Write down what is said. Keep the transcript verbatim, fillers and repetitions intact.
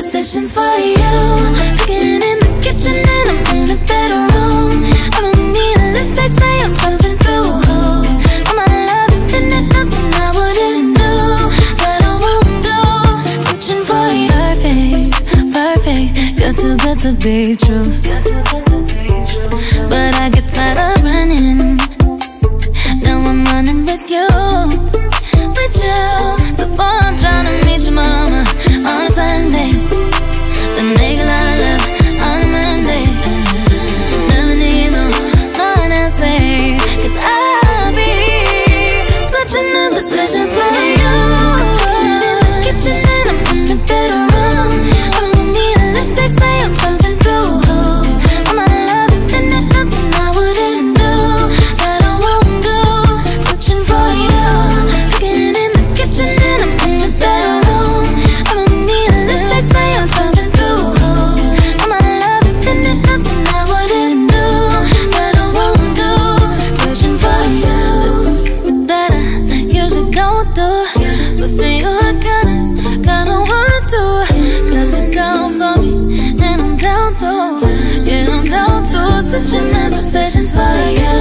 positions for you. Cooking in the kitchen and I'm in the bedroom. I don't need a lift, they say I'm pumping through holes. For my love, infinite, nothing I wouldn't do, but I won't do. Searching for you, perfect, perfect, good too good to be true. But I get tired of running. Now I'm running with you, with you. So boy, I'm trying to meet your mama on a Sunday, then make a lot of love on a Monday. Never need no, no one else, babe, 'cause I'll be switching in positions for you. In the kitchen and I'm in the bedroom. I don't need a lift, they say I'm pumping through holes. For my love, infinite, nothing I wouldn't do, but I won't do. Searching for you, cooking in the kitchen and I'm in the bedroom. I don't need a lift, they say I'm pumping through holes. For my love, infinite, nothing I wouldn't do, but I won't do. Searching for you, listen that I usually don't do, but for you I kinda, kinda want to. 'Cause you're down for me and I'm down too. Yeah, I'm down too. Switching in positions for you.